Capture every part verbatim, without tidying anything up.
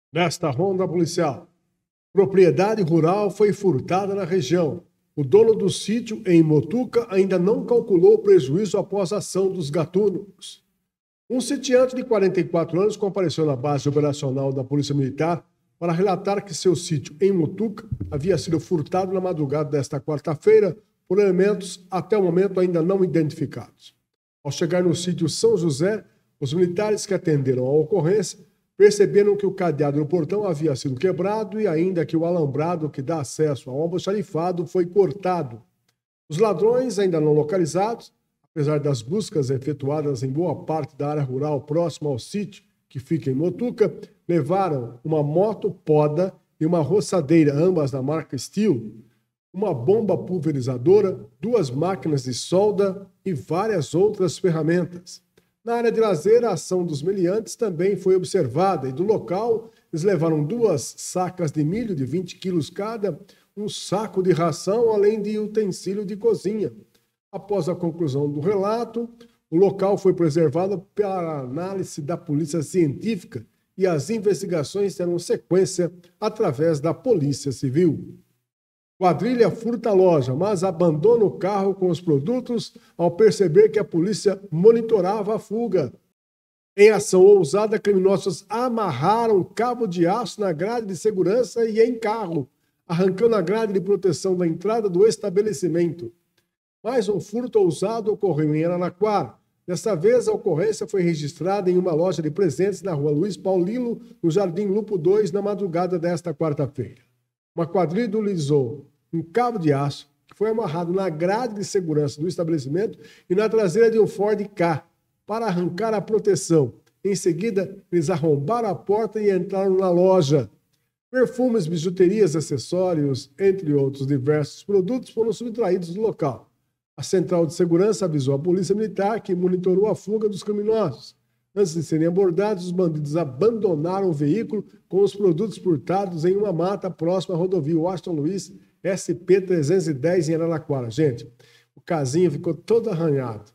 Nesta ronda policial, propriedade rural foi furtada na região. O dono do sítio em Motuca ainda não calculou o prejuízo após a ação dos gatunos. Um sitiante de quarenta e quatro anos compareceu na base operacional da Polícia Militar para relatar que seu sítio em Motuca havia sido furtado na madrugada desta quarta-feira por elementos até o momento ainda não identificados. Ao chegar no sítio São José, os militares que atenderam a ocorrência perceberam que o cadeado no portão havia sido quebrado e ainda que o alambrado que dá acesso ao almoxarifado foi cortado. Os ladrões, ainda não localizados, apesar das buscas efetuadas em boa parte da área rural próxima ao sítio, que fica em Motuca, levaram uma moto poda e uma roçadeira, ambas da marca Steel, uma bomba pulverizadora, duas máquinas de solda e várias outras ferramentas. Na área de lazer, a ação dos meliantes também foi observada e do local eles levaram duas sacas de milho de vinte quilos cada, um saco de ração, além de utensílio de cozinha. Após a conclusão do relato, o local foi preservado para análise da polícia científica e as investigações terão sequência através da Polícia Civil. Quadrilha furta a loja, mas abandona o carro com os produtos ao perceber que a polícia monitorava a fuga. Em ação ousada, criminosos amarraram cabo de aço na grade de segurança e em carro, arrancando a grade de proteção da entrada do estabelecimento. Mais um furto ousado ocorreu em Araraquara. Dessa vez, a ocorrência foi registrada em uma loja de presentes na rua Luiz Paulino, no Jardim Lupo dois, na madrugada desta quarta-feira. Uma quadrilha utilizou um cabo de aço que foi amarrado na grade de segurança do estabelecimento e na traseira de um Ford Ka para arrancar a proteção. Em seguida, eles arrombaram a porta e entraram na loja. Perfumes, bijuterias, acessórios, entre outros diversos produtos, foram subtraídos do local. A central de segurança avisou a polícia militar que monitorou a fuga dos criminosos. Antes de serem abordados, os bandidos abandonaram o veículo com os produtos furtados em uma mata próxima à rodovia Washington Luiz, S P trezentos e dez, em Araraquara. Gente, o casinho ficou todo arranhado.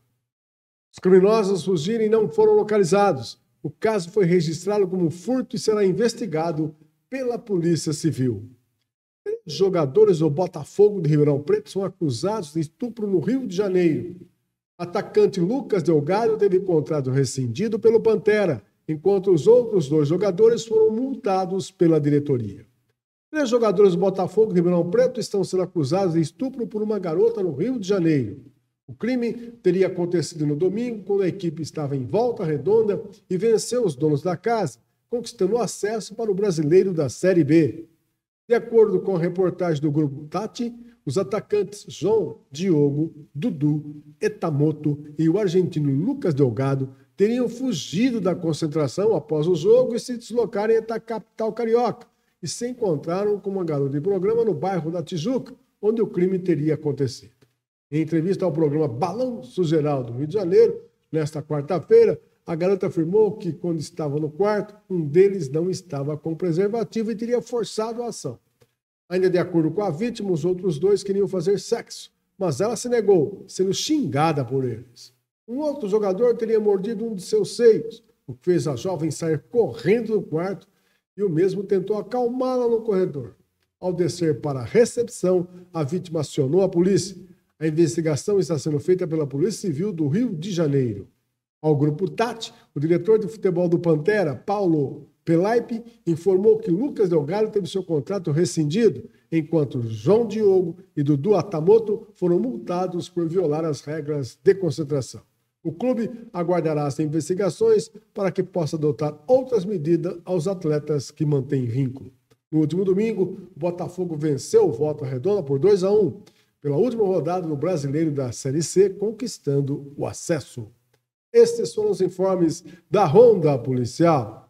Os criminosos fugiram e não foram localizados. O caso foi registrado como furto e será investigado pela Polícia Civil. Três jogadores do Botafogo de Ribeirão Preto são acusados de estupro no Rio de Janeiro. Atacante Lucas Delgado teve contrato rescindido pelo Pantera, enquanto os outros dois jogadores foram multados pela diretoria. Três jogadores do Botafogo de Ribeirão Preto estão sendo acusados de estupro por uma garota no Rio de Janeiro. O crime teria acontecido no domingo, quando a equipe estava em Volta Redonda e venceu os donos da casa, conquistando acesso para o Brasileiro da Série B. De acordo com a reportagem do Grupo Tati, os atacantes João, Diogo, Dudu, Etamoto e o argentino Lucas Delgado teriam fugido da concentração após o jogo e se deslocarem até a capital carioca e se encontraram com uma garota de programa no bairro da Tijuca, onde o crime teria acontecido. Em entrevista ao programa Balanço Geral do Rio de Janeiro, nesta quarta-feira, a garota afirmou que, quando estava no quarto, um deles não estava com preservativo e teria forçado a ação. Ainda de acordo com a vítima, os outros dois queriam fazer sexo, mas ela se negou, sendo xingada por eles. Um outro jogador teria mordido um de seus seios, o que fez a jovem sair correndo do quarto e o mesmo tentou acalmá-la no corredor. Ao descer para a recepção, a vítima acionou a polícia. A investigação está sendo feita pela Polícia Civil do Rio de Janeiro. Ao Grupo Tati, o diretor de futebol do Pantera, Paulo Pelaipe, informou que Lucas Delgado teve seu contrato rescindido, enquanto João Diogo e Dudu Atamoto foram multados por violar as regras de concentração. O clube aguardará as investigações para que possa adotar outras medidas aos atletas que mantêm vínculo. No último domingo, o Botafogo venceu o Volta Redonda por dois a um, pela última rodada do Brasileiro da Série C, conquistando o acesso. Estes foram os informes da Ronda Policial.